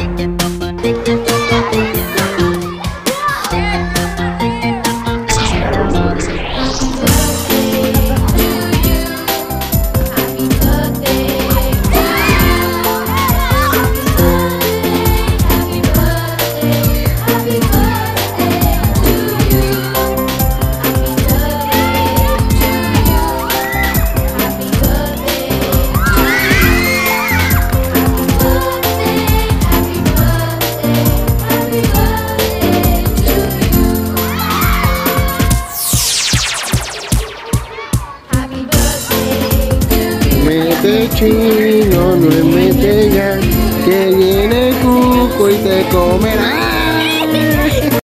Mete chino, no es mete ya, que viene el cuco y te comerá.